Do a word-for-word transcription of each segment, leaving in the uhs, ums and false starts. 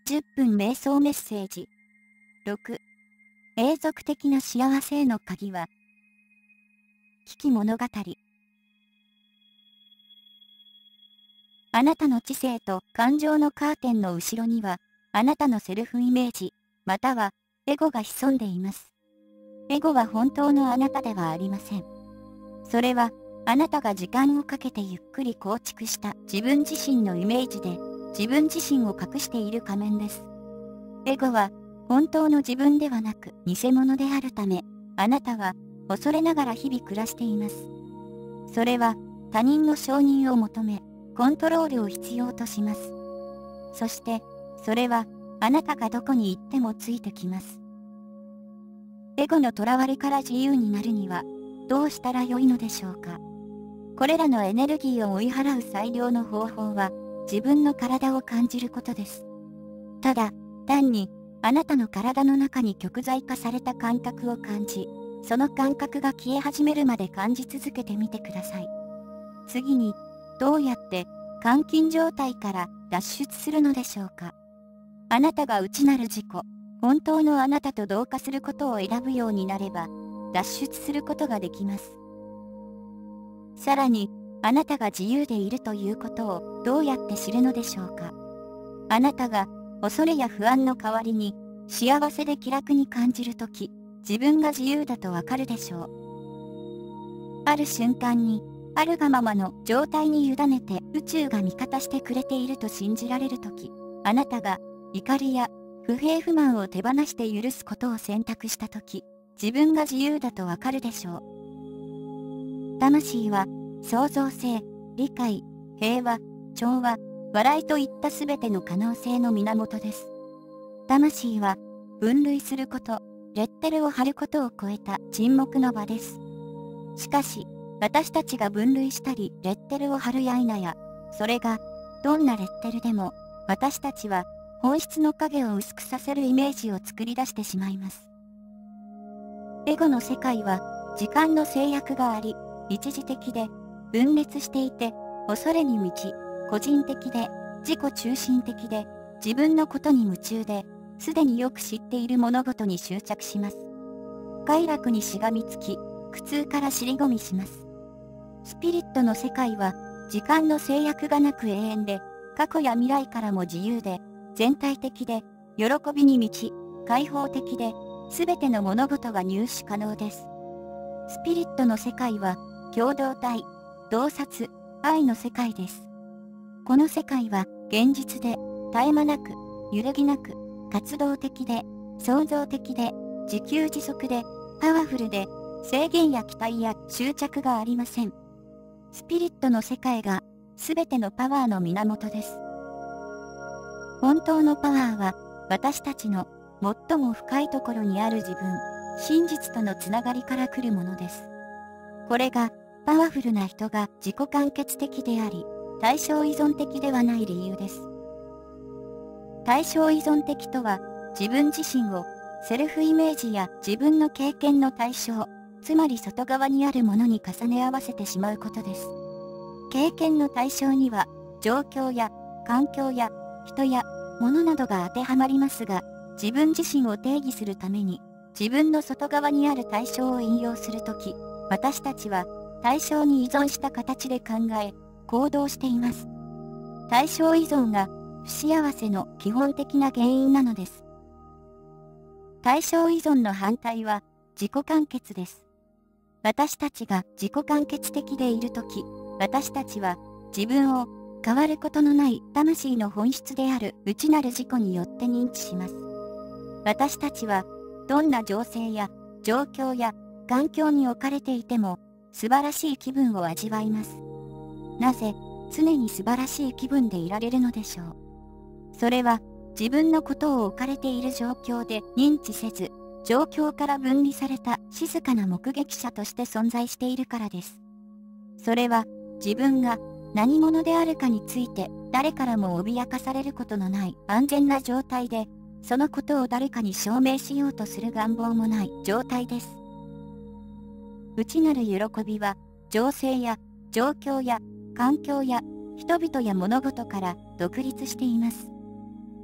じゅっぷん瞑想メッセージ。ろく、永続的な幸せへの鍵は、危機物語。あなたの知性と感情のカーテンの後ろには、あなたのセルフイメージ、またはエゴが潜んでいます。エゴは本当のあなたではありません。それは、あなたが時間をかけてゆっくり構築した自分自身のイメージで、自分自身を隠している仮面です。エゴは、本当の自分ではなく偽物であるため、あなたは恐れながら日々暮らしています。それは、他人の承認を求め、コントロールを必要とします。そして、それは、あなたがどこに行ってもついてきます。エゴの囚われから自由になるには、どうしたらよいのでしょうか。これらのエネルギーを追い払う最良の方法は、自分の体を感じることです。ただ、単に、あなたの体の中に極材化された感覚を感じ、その感覚が消え始めるまで感じ続けてみてください。次に、どうやって監禁状態から脱出するのでしょうか。あなたが内なる自己、本当のあなたと同化することを選ぶようになれば、脱出することができます。さらに、あなたが自由でいるということをどうやって知るのでしょうか。あなたが恐れや不安の代わりに幸せで気楽に感じるとき、自分が自由だとわかるでしょう。ある瞬間に、あるがままの状態に委ねて宇宙が味方してくれていると信じられるとき、あなたが怒りや不平不満を手放して許すことを選択したとき、自分が自由だとわかるでしょう。魂は創造性、理解、平和、調和、笑いといったすべての可能性の源です。魂は分類すること、レッテルを貼ることを超えた沈黙の場です。しかし、私たちが分類したりレッテルを貼るや否や、それがどんなレッテルでも、私たちは本質の影を薄くさせるイメージを作り出してしまいます。エゴの世界は時間の制約があり、一時的で分裂していて、恐れに満ち、個人的で自己中心的で自分のことに夢中で、すでによく知っている物事に執着します。快楽にしがみつき、苦痛から尻込みします。スピリットの世界は時間の制約がなく永遠で、過去や未来からも自由で、全体的で、喜びに満ち、開放的で、すべての物事が入手可能です。スピリットの世界は、共同体、洞察、愛の世界です。この世界は、現実で、絶え間なく、揺るぎなく、活動的で、創造的で、自給自足で、パワフルで、制限や期待や執着がありません。スピリットの世界が、すべてのパワーの源です。本当のパワーは、私たちの最も深いところにある自分、真実とのつながりから来るものです。これが、パワフルな人が自己完結的であり、対象依存的ではない理由です。対象依存的とは、自分自身を、セルフイメージや自分の経験の対象、つまり外側にあるものに重ね合わせてしまうことです。経験の対象には、状況や環境や人や物などが当てはまりますが、自分自身を定義するために、自分の外側にある対象を引用するとき、私たちは対象に依存した形で考え、行動しています。対象依存が不幸せの基本的な原因なのです。対象依存の反対は自己完結です。私たちが自己完結的でいるとき、私たちは自分を変わることのない魂の本質である内なる自己によって認知します。私たちはどんな情勢や状況や環境に置かれていても素晴らしい気分を味わいます。なぜ常に素晴らしい気分でいられるのでしょう。それは自分のことを置かれている状況で認知せず、状況から分離された静かな目撃者として存在しているからです。それは自分が何者であるかについて誰からも脅かされることのない安全な状態で、そのことを誰かに証明しようとする願望もない状態です。内なる喜びは、情勢や状況や環境や人々や物事から独立しています。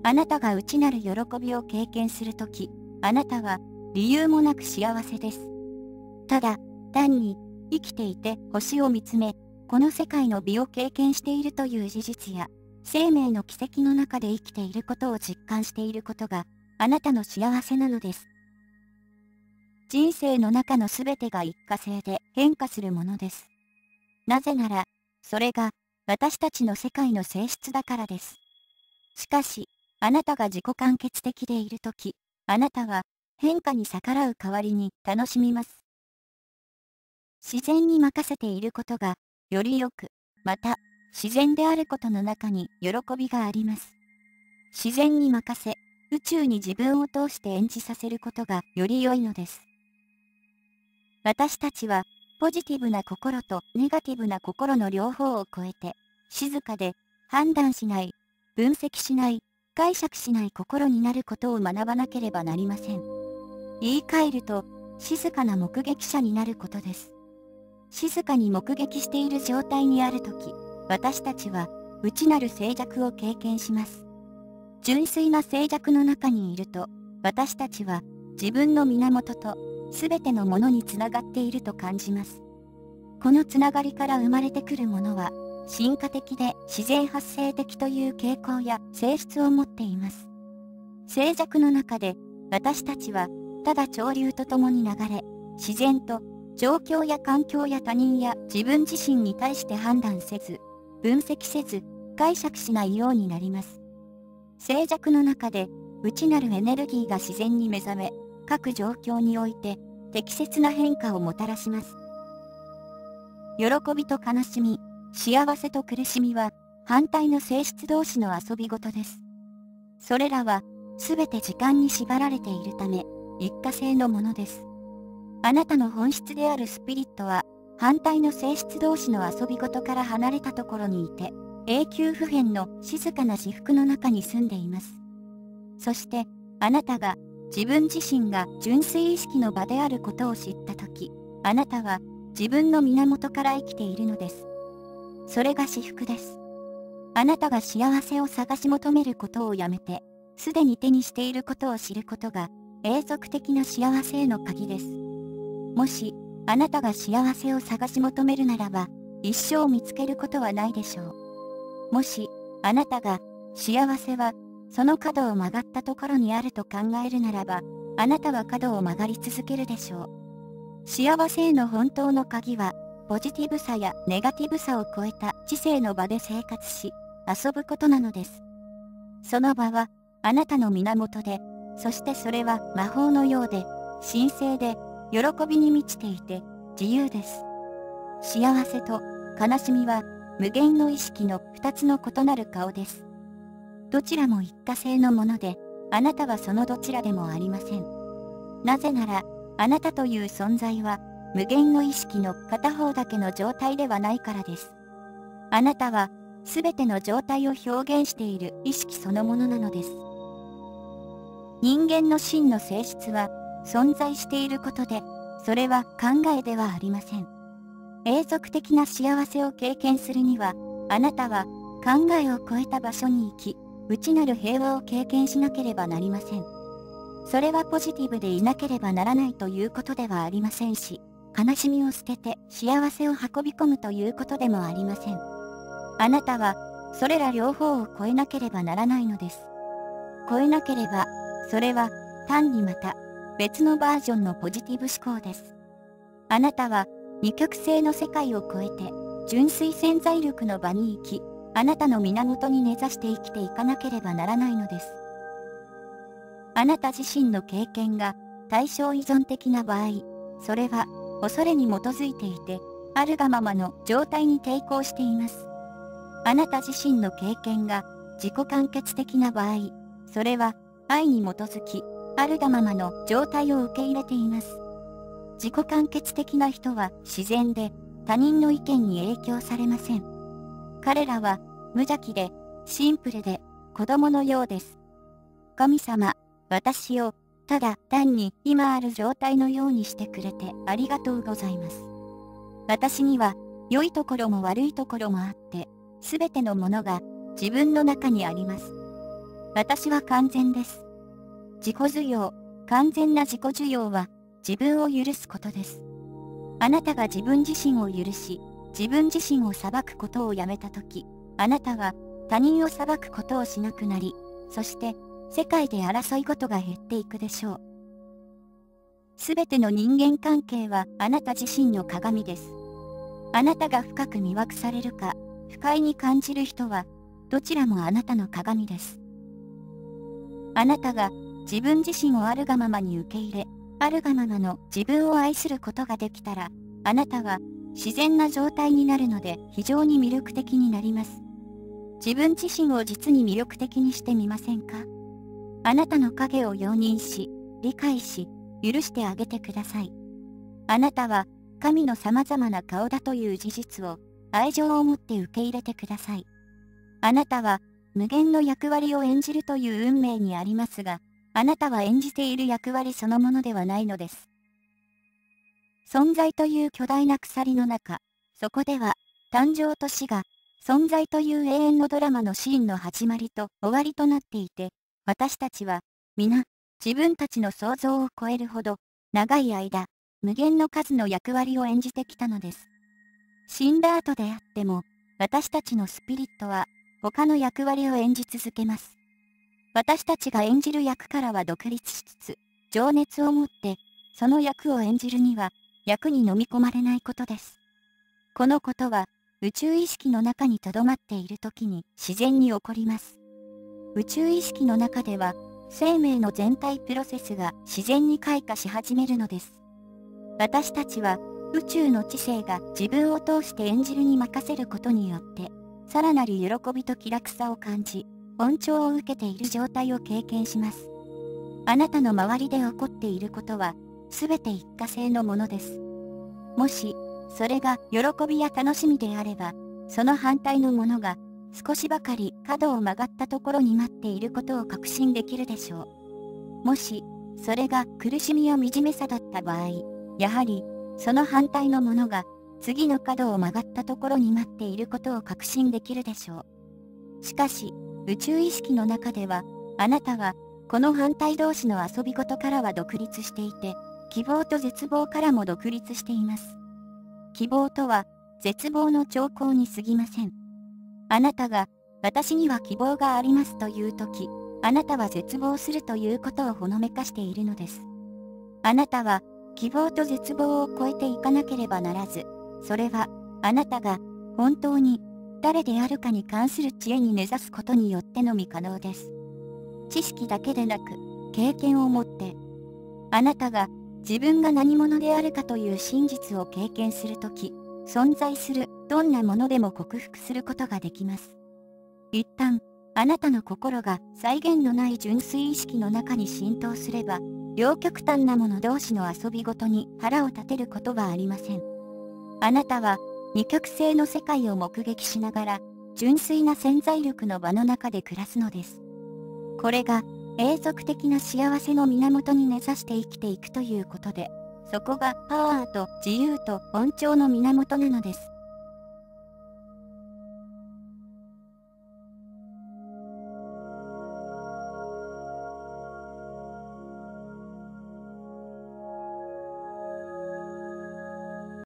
あなたが内なる喜びを経験するとき、あなたは理由もなく幸せです。ただ、単に生きていて星を見つめ、この世界の美を経験しているという事実や、生命の奇跡の中で生きていることを実感していることが、あなたの幸せなのです。人生の中のすべてが一過性で変化するものです。なぜなら、それが私たちの世界の性質だからです。しかし、あなたが自己完結的でいるとき、あなたは変化に逆らう代わりに楽しみます。自然に任せていることがよりよく、また自然であることの中に喜びがあります。自然に任せ、宇宙に自分を通して演じさせることがより良いのです。私たちはポジティブな心とネガティブな心の両方を超えて、静かで判断しない、分析しない、解釈しない心になることを学ばなければなりません。言い換えると、静かな目撃者になることです。静かに目撃している状態にあるとき、私たちは内なる静寂を経験します。純粋な静寂の中にいると、私たちは自分の源とすべてのものにつながっていると感じます。このつながりから生まれてくるものは、進化的で自然発生的という傾向や性質を持っています。静寂の中で、私たちはただ潮流とともに流れ、自然と状況や環境や他人や自分自身に対して判断せず、分析せず、解釈しないようになります。静寂の中で、内なるエネルギーが自然に目覚め、各状況において適切な変化をもたらします。喜びと悲しみ、幸せと苦しみは反対の性質同士の遊び事です。それらはすべて時間に縛られているため、一過性のものです。あなたの本質であるスピリットは、反対の性質同士の遊び事から離れたところにいて、永久不変の静かな至福の中に住んでいます。そして、あなたが自分自身が純粋意識の場であることを知ったとき、あなたは自分の源から生きているのです。それが至福です。あなたが幸せを探し求めることをやめて、すでに手にしていることを知ることが、永続的な幸せへの鍵です。もし、あなたが幸せを探し求めるならば、一生見つけることはないでしょう。もし、あなたが、幸せは、その角を曲がったところにあると考えるならば、あなたは角を曲がり続けるでしょう。幸せへの本当の鍵は、ポジティブさやネガティブさを超えた知性の場で生活し、遊ぶことなのです。その場は、あなたの源で、そしてそれは魔法のようで、神聖で、喜びに満ちていて、自由です。幸せと悲しみは、無限の意識の二つの異なる顔です。どちらも一過性のもので、あなたはそのどちらでもありません。なぜなら、あなたという存在は、無限の意識の片方だけの状態ではないからです。あなたは、すべての状態を表現している意識そのものなのです。人間の真の性質は、存在していることで、それは考えではありません。永続的な幸せを経験するには、あなたは考えを超えた場所に行き、内なる平和を経験しなければなりません。それはポジティブでいなければならないということではありませんし、悲しみを捨てて幸せを運び込むということでもありません。あなたは、それら両方を超えなければならないのです。超えなければ、それは単にまた別のバージョンのポジティブ思考です。あなたは二極性の世界を超えて純粋潜在力の場に行き、あなたの源に根ざして生きていかなければならないのです。あなた自身の経験が対象依存的な場合、それは恐れに基づいていて、あるがままの状態に抵抗しています。あなた自身の経験が自己完結的な場合、それは愛に基づき、あるがままの状態を受け入れています。自己完結的な人は自然で他人の意見に影響されません。彼らは無邪気でシンプルで子供のようです。神様、私をただ単に今ある状態のようにしてくれてありがとうございます。私には良いところも悪いところもあって、すべてのものが自分の中にあります。 私は完全です。自己受容、完全な自己受容は自分を許すことです。あなたが自分自身を許し、自分自身を裁くことをやめたとき、あなたは他人を裁くことをしなくなり、そして世界で争い事が減っていくでしょう。すべての人間関係はあなた自身の鏡です。あなたが深く魅惑されるか、不快に感じる人は、どちらもあなたの鏡です。あなたが自分自身をあるがままに受け入れ、あるがままの自分を愛することができたら、あなたは自然な状態になるので非常に魅力的になります。自分自身を実に魅力的にしてみませんか？あなたの影を容認し、理解し、許してあげてください。あなたは神の様々な顔だという事実を愛情を持って受け入れてください。あなたは無限の役割を演じるという運命にありますが、あなたは演じている役割そのものではないのです。存在という巨大な鎖の中、そこでは誕生と死が存在という永遠のドラマのシーンの始まりと終わりとなっていて、私たちは皆自分たちの想像を超えるほど長い間無限の数の役割を演じてきたのです。死んだ後であっても私たちのスピリットは他の役割を演じ続けます。私たちが演じる役からは独立しつつ、情熱を持ってその役を演じるには役に飲み込まれないことです。このことは宇宙意識の中に留まっている時に自然に起こります。宇宙意識の中では生命の全体プロセスが自然に開花し始めるのです。私たちは宇宙の知性が自分を通して演じるに任せることによって、さらなる喜びと気楽さを感じ、恩寵を受けている状態を経験します。あなたの周りで起こっていることは、すべて一過性のものです。もし、それが喜びや楽しみであれば、その反対のものが、少しばかり角を曲がったところに待っていることを確信できるでしょう。もし、それが苦しみや惨めさだった場合、やはり、その反対のものが、次の角を曲がったところに待っていることを確信できるでしょう。しかし、宇宙意識の中では、あなたは、この反対同士の遊び事からは独立していて、希望と絶望からも独立しています。希望とは、絶望の兆候に過ぎません。あなたが、私には希望がありますというとき、あなたは絶望するということをほのめかしているのです。あなたは、希望と絶望を超えていかなければならず、それは、あなたが、本当に、誰であるかに関する知恵に根ざすことによってのみ可能です。知識だけでなく、経験を持って、あなたが、自分が何者であるかという真実を経験するとき、存在するどんなものでも克服することができます。一旦、あなたの心が際限のない純粋意識の中に浸透すれば、両極端なもの同士の遊びごとに腹を立てることはありません。あなたは二極性の世界を目撃しながら、純粋な潜在力の場の中で暮らすのです。これが永続的な幸せの源に根ざして生きていくということで、そこがパワーと自由と恩寵の源なのです。